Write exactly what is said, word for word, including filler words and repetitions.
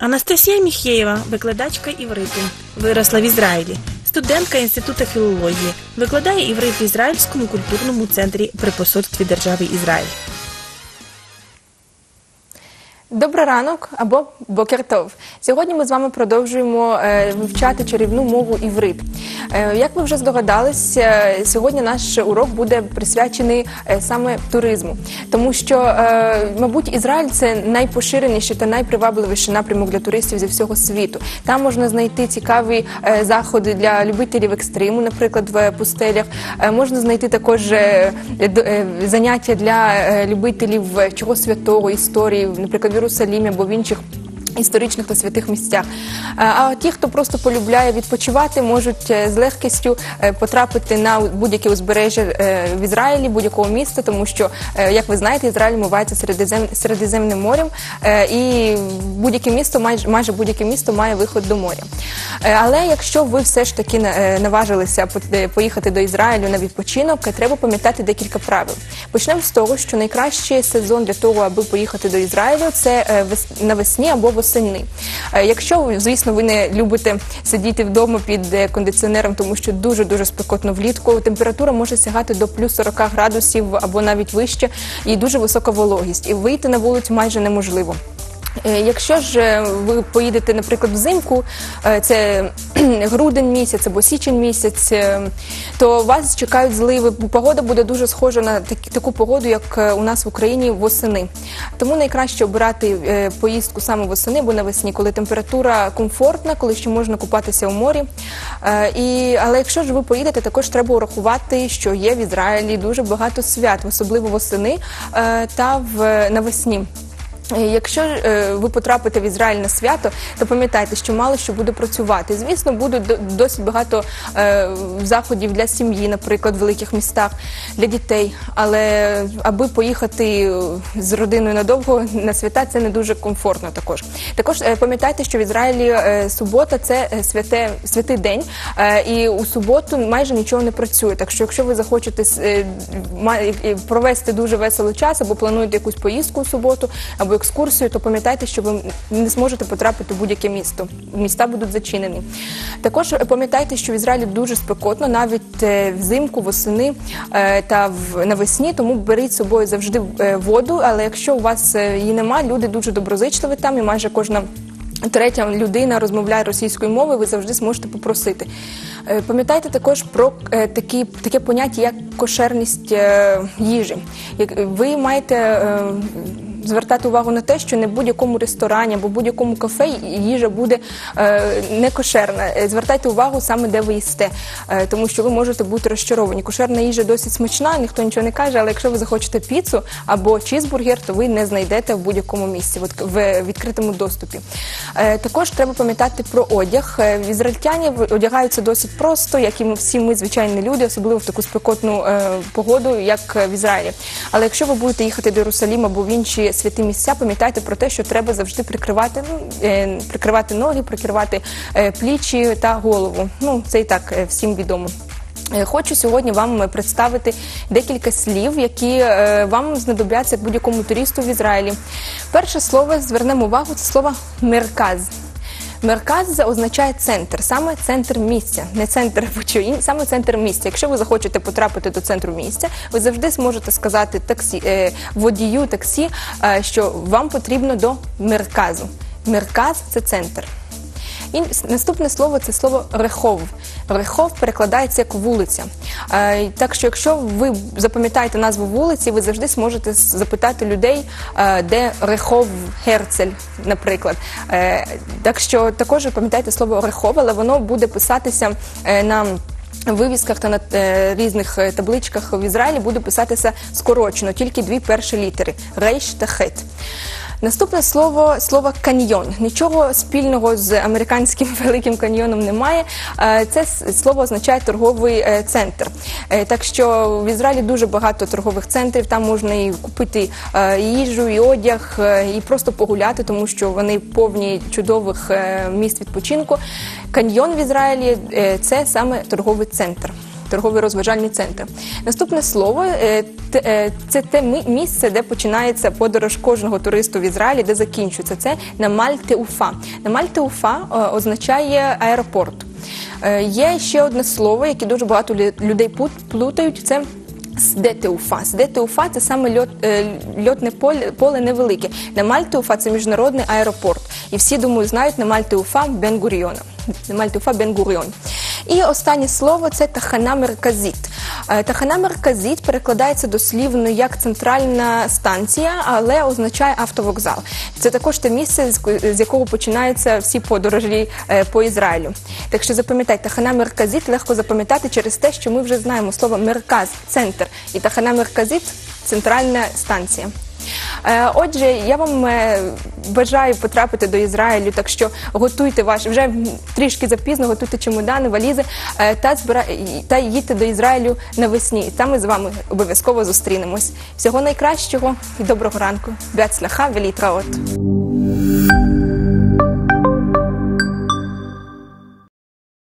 Анастасія Міхєєва, викладачка івриту, виросла в Ізраїлі, студентка Інституту філології, викладає іврит в Ізраїльському культурному центрі при посольстві держави Ізраїль. Добрий ранок або бокер тов. Сьогодні ми з вами продовжуємо е, вивчати чарівну мову іврит. Е, як ви вже здогадались, е, сьогодні наш урок буде присвячений е, саме туризму. Тому що, е, мабуть, Ізраїль – це найпоширеніший та найпривабливіший напрямок для туристів зі всього світу. Там можна знайти цікаві е, заходи для любителів екстриму, наприклад, в пустелях. Е, можна знайти також е, е, заняття для е, любителів чого святого, історії, наприклад, в Єрусалімі або в інших історичних та святих місцях. А ті, хто просто полюбляє відпочивати, можуть з легкістю потрапити на будь-яке узбережжя в Ізраїлі, будь-якого міста, тому що, як ви знаєте, Ізраїль омивається Середзем... Середземним морем, і будь-яке місто, майже, майже будь-яке місто має виход до моря. Але якщо ви все ж таки наважилися поїхати до Ізраїлю на відпочинок, треба пам'ятати декілька правил. Почнемо з того, що найкращий сезон для того, аби поїхати до Ізраїлю, це навесні або восени. Якщо, звісно, ви не любите сидіти вдома під кондиціонером, тому що дуже-дуже спекотно влітку, температура може сягати до плюс сорок градусів або навіть вище, і дуже висока вологість, і вийти на вулицю майже неможливо. Якщо ж ви поїдете, наприклад, взимку, це грудень місяць або січень місяць, то вас чекають зливи. Погода буде дуже схожа на таку погоду, як у нас в Україні восени. Тому найкраще обирати поїздку саме восени або навесні, коли температура комфортна, коли ще можна купатися у морі. І, але якщо ж ви поїдете, також треба урахувати, що є в Ізраїлі дуже багато свят, особливо восени та в навесні. Якщо е, ви потрапите в Ізраїль на свято, то пам'ятайте, що мало що буде працювати. Звісно, буде досить багато е, заходів для сім'ї, наприклад, в великих містах, для дітей. Але аби поїхати з родиною надовго на свята, це не дуже комфортно також. Також е, пам'ятайте, що в Ізраїлі е, субота – це святе, святий день, е, і у суботу майже нічого не працює. Так що, якщо ви захочете е, провести дуже веселий час, або плануєте якусь поїздку у суботу, або екскурсію, то пам'ятайте, що ви не зможете потрапити в будь-яке місто. Міста будуть зачинені. Також пам'ятайте, що в Ізраїлі дуже спекотно, навіть взимку, восени та навесні, тому беріть з собою завжди воду, але якщо у вас її нема, люди дуже доброзичливі там, і майже кожна третя людина розмовляє російською мовою, ви завжди зможете попросити. Пам'ятайте також про такі, таке поняття, як кошерність їжі. Ви маєте звертати увагу на те, що не в будь-якому ресторані або в будь-якому кафе їжа буде е, не кошерна. Звертайте увагу саме, де ви їсте, е, тому що ви можете бути розчаровані. Кошерна їжа досить смачна, ніхто нічого не каже, але якщо ви захочете піцу або чізбургер, то ви не знайдете в будь-якому місці, от, в відкритому доступі. Е, також треба пам'ятати про одяг. Ізраїльтяни одягаються досить просто, як і всі ми, звичайні люди, особливо в таку спекотну е, погоду, як в Ізраїлі. Але якщо ви будете їхати до Єрусаліму або в інші святі місця, пам'ятайте про те, що треба завжди прикривати, ну, е, прикривати ноги, прикривати е, плічі та голову. Ну, це і так е, всім відомо. Е, хочу сьогодні вам представити декілька слів, які е, вам знадобляться будь-якому туристу в Ізраїлі. Перше слово, звернемо увагу, це слово «мерказ». Мерказ означає центр, саме центр місця, не центр почуїнь, саме центр місця. Якщо ви захочете потрапити до центру місця, ви завжди зможете сказати таксі, е, водію таксі, е, що вам потрібно до мерказу. Мерказ – це центр. І наступне слово – це слово «рехов». «Рехов» перекладається як «вулиця». Е, так що, якщо ви запам'ятаєте назву вулиці, ви завжди зможете запитати людей, е, де «Рехов Герцель», наприклад. Е, так що також пам'ятайте слово «рехов», але воно буде писатися е, на вивісках та на е, різних табличках в Ізраїлі, буде писатися скорочено, тільки дві перші літери – «рейш» та «хет». Наступне слово – слово «каньйон». Нічого спільного з американським великим каньйоном немає. Це слово означає торговий центр. Так що в Ізраїлі дуже багато торгових центрів, там можна і купити їжу, і одяг, і просто погуляти, тому що вони повні чудових місць відпочинку. Каньйон в Ізраїлі – це саме торговий центр. торговий розважальний центр. Наступне слово – це те місце, де починається подорож кожного туристу в Ізраїлі, де закінчується. Це Намаль Теуфа. Намаль Теуфа означає аеропорт. Є ще одне слово, яке дуже багато людей плутають – це Сде Теуфа. Сде Теуфа – це саме льот, льотне поле, поле невелике. Намаль Теуфа – це міжнародний аеропорт. І всі, думаю, знають Намаль Теуфа Бен-Гуріона. Намаль Теуфа Бен-Гуріон. І останнє слово – це Тахана Мерказіт. Тахана Мерказіт перекладається дослівно як центральна станція, але означає автовокзал. Це також те місце, з якого починаються всі подорожі по Ізраїлю. Так що запам'ятайте, Тахана Мерказіт легко запам'ятати через те, що ми вже знаємо слово «мерказ» – «центр». І Тахана Мерказіт – центральна станція. Отже, я вам бажаю потрапити до Ізраїлю, так що готуйте ваші, вже трішки запізно, готуйте чемодани, валізи та, збира... та їдьте до Ізраїлю навесні. Там ми з вами обов'язково зустрінемось. Всього найкращого і доброго ранку. Бяцлаха, велітраот.